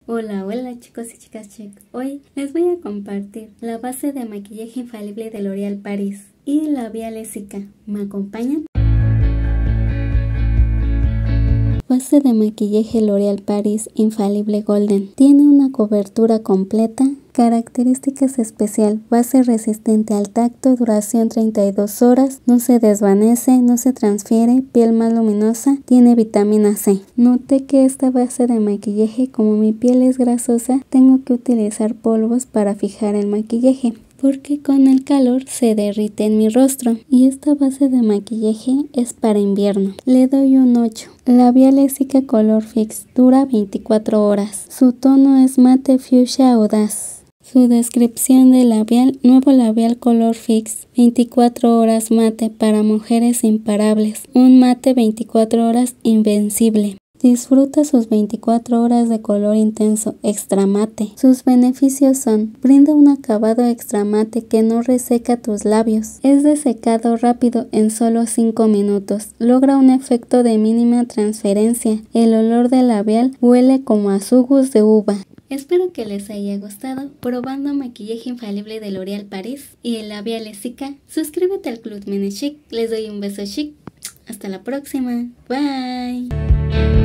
Hola, hola chicos y chicas chic. Hoy les voy a compartir la base de maquillaje infalible de L'Oréal Paris y labial Essica. ¿Me acompañan? Base de maquillaje L'Oréal Paris Infalible Golden. Tiene una cobertura completa. Características especial: base resistente al tacto, duración 32 horas, no se desvanece, no se transfiere, piel más luminosa, tiene vitamina C. Noté que esta base de maquillaje, como mi piel es grasosa, tengo que utilizar polvos para fijar el maquillaje, porque con el calor se derrite en mi rostro. Y esta base de maquillaje es para invierno. Le doy un 8. Labial Essica Color Fix, dura 24 horas. Su tono es mate fuchsia audaz. Su descripción de labial: nuevo labial Color Fix, 24 horas mate para mujeres imparables. Un mate 24 horas invencible. Disfruta sus 24 horas de color intenso extra mate. Sus beneficios son: brinda un acabado extra mate que no reseca tus labios. Es de secado rápido en solo 5 minutos. Logra un efecto de mínima transferencia. El olor del labial huele como a jugos de uva. Espero que les haya gustado probando maquillaje infalible de L'Oréal Paris y el labial Essica. Suscríbete al Club Mene Chic. Les doy un beso chic. Hasta la próxima. Bye.